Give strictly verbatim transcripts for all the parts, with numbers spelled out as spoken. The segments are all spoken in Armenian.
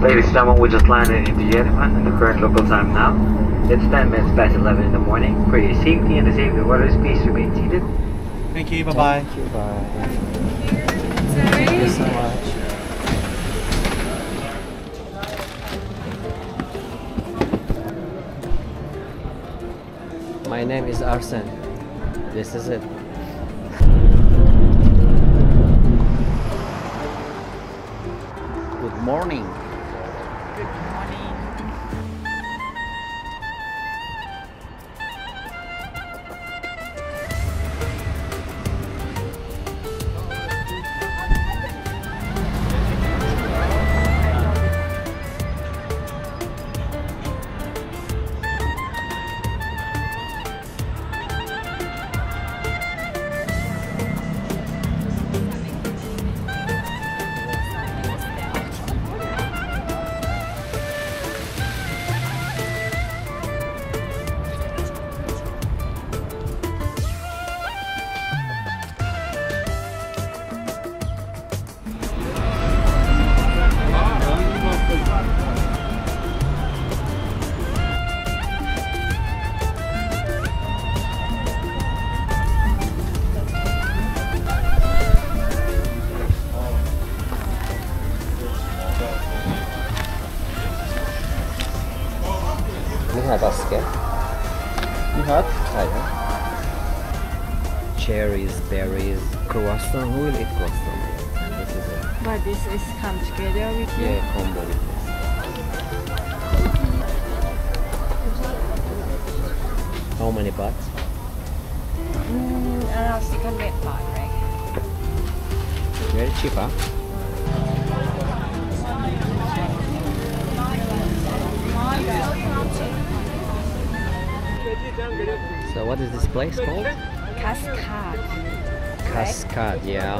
Ladies and gentlemen, we just landed into Yerevan in the current local time now. It's ten minutes past eleven in the morning. For your safety and the safety of others, please remain seated. Thank you, bye-bye. Thank you, bye. Sorry. Thank you so much. My name is Arsen. This is it. Good morning. Good morning. Nihat asker. Nihat? Aynen. Cherries, berries, croissant. Who will eat croissant? This is it. But this is come together with you? Yeah, combo with this. How many bahts? Mm, around six hundred baht, right? Very cheap, huh? So what is this place called? Cascade. Cascade, yeah.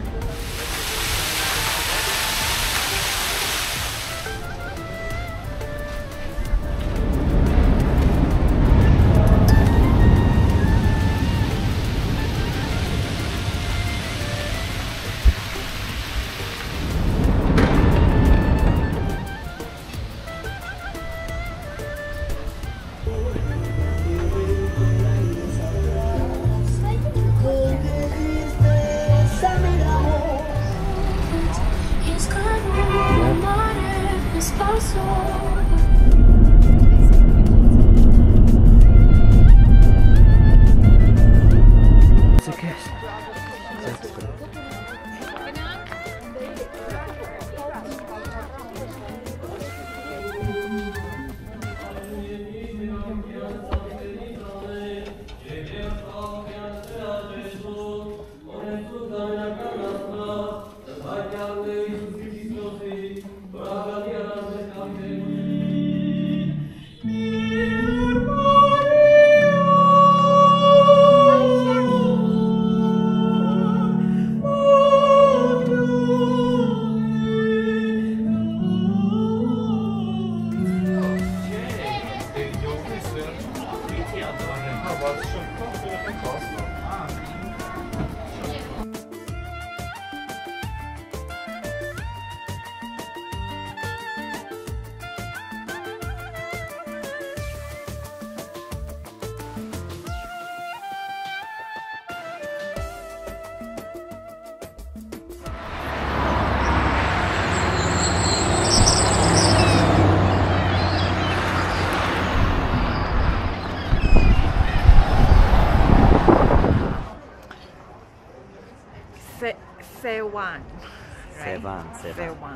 Sewan. Sevan, Sevan. Sewan.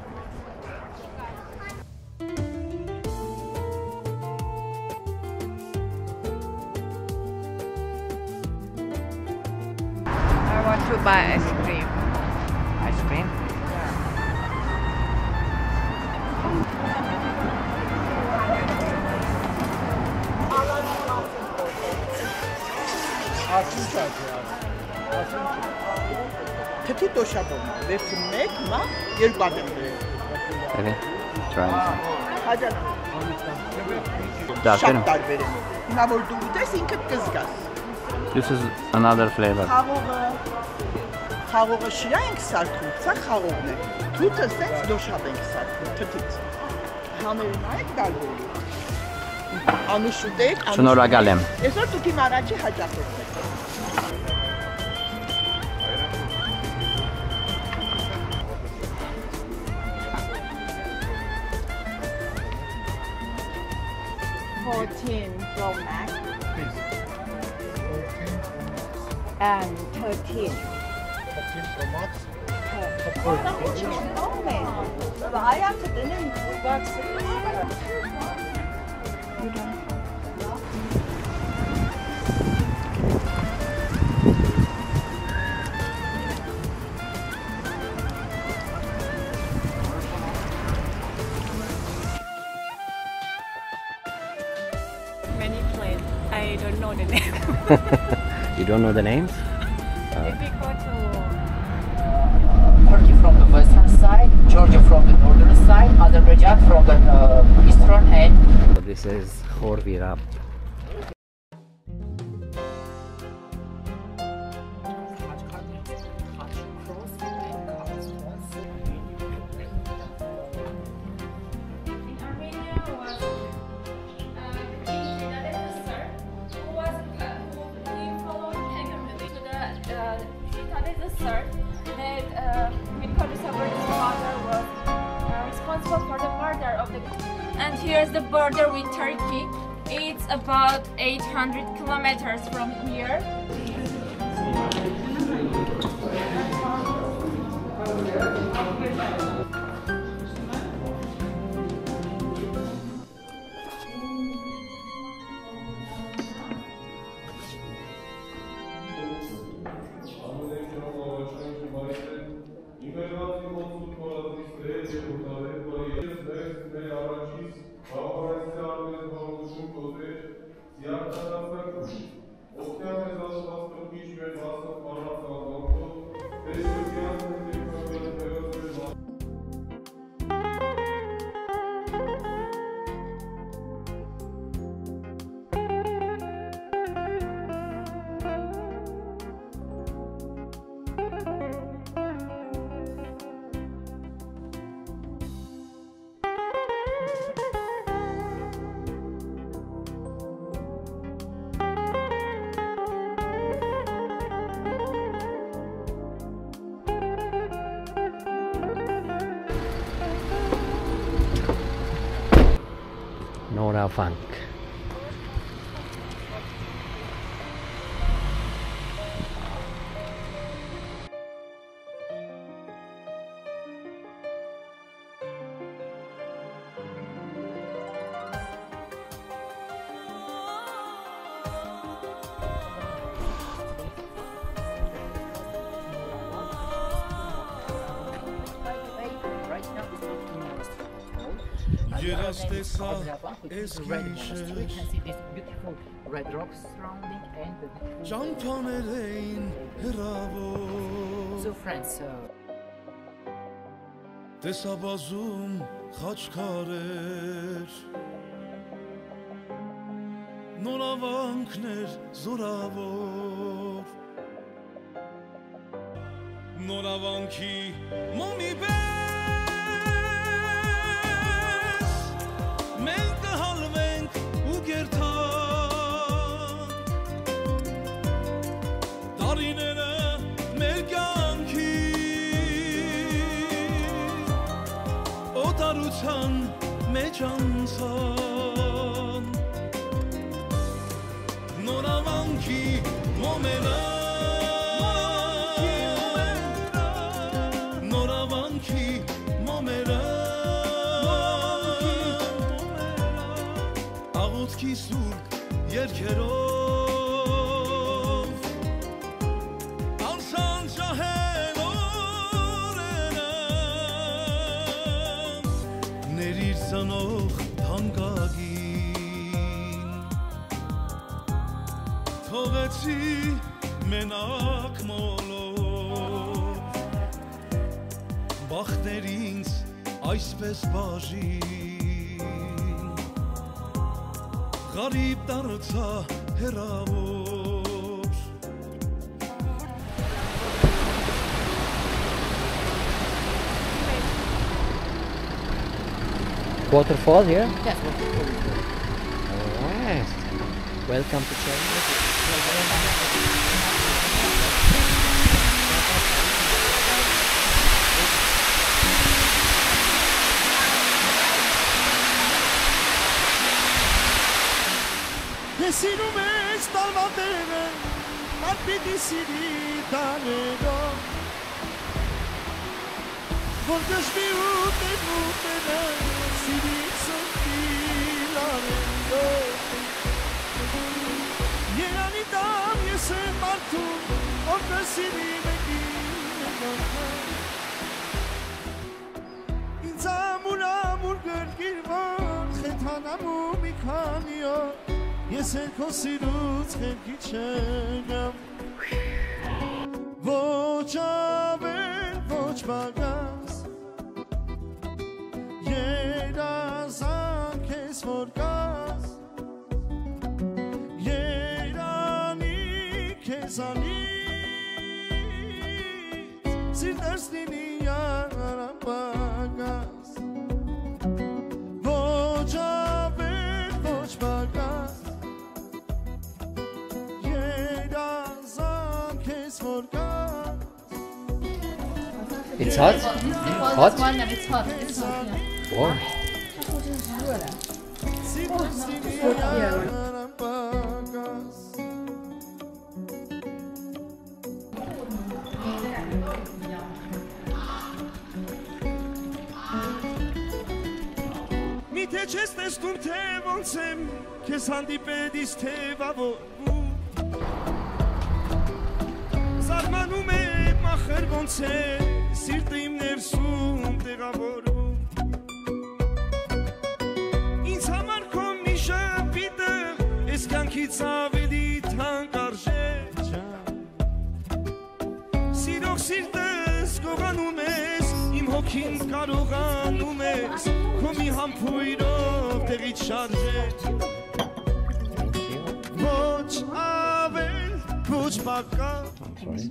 I want to buy ice cream. Ice cream? Թթի տոշաբոն, վերցում մեկ, մա, երկու բան եմ բերել։ Okay, try this. Հաջան, Darker. շատ տարբեր են։ Հիմա որ դու ուտես, ինքդ կզգաս։ This is another flavor. Խաղողը, խաղողը շիրա ենք սարքում, սա խաղողն է։ Թութը սենց դոշապ ենք սարքում, թթից։ Համերնայեք դալվորի։ Անուշուտեք, Շնորհակալ եմ։ Այսօր դուք իմ առաջի հաճախորդն եք։ fourteen Pro Max and thirteen. thirteen Pro Max. I have to do many planes. I don't know the name. You don't know the names? If we go to Turkey from the western side, Georgia from the northern side, Azerbaijan from the uh, eastern end. So this is Khorvirab. In Armenia was uh, King Citadel who was uh, who he followed Kagame to the uh, Citadel third that uh, Mikhail Sabir's father was uh, responsible for the murder of the. And here's the border with Turkey. It's about eight hundred kilometers from here. Nora Funk. Red monastery. You can see this beautiful red rocks surrounding and the so friends. Տեսաբազում խաչքարեր նորավանքներ զորավոր նորավանքի մոմի պես մենք կհալվենք ու կերթանք տարիները մեր կյանքի օտարության մեջ անցան նորավանքի մոմերը նորավանքի մոմերը աղոթքի սուրբ երգերով անցան ջահել օրերը ներիր ծնող թանկագին թողեցի մենակ մոլով բախտեր ինձ այսպես բաժին Garip darıca heravor waterfall here? Yes, waterfall. Alright. Welcome to China. Սիրում ես տալվատերը, ան պիտի սիրի տաներո, որ դժվի ու տևուտերը, սիրի սրտի լարերո, երանի տամ ես եմ մարդում, որ կսիրի մեկին եմ ինձ ամուր ամուր գրգիրվան, խեթանամ ու մի քանի օր, Ես էլ քո սիրուց խելքի չեմ Ոչ ավել, ոչ բագաս Երազանք ես որ կաս Երանի քեզանից Սիրտերս լինի յարան բագաս Ոչ ավել, ոչ բագաս It's hot? Hot? One of it's hot. It's hot, yeah. Warm. Միթե չես տեսնում թե ոնց եմ քեզ հանդիպելիս թևավորվում Զարմանում եմ ախր ոնց է սիրտը իմ ներսում տեղավորվում Ինձ համար քո մի շապիտը ես կյանքից ավելի թանկ արժե Սիրող սիրտս գողանում ես իմ հոգին կարողանում ես քո մի համբույրով տեղից շարժե Ոչ ավել, ոչ բակա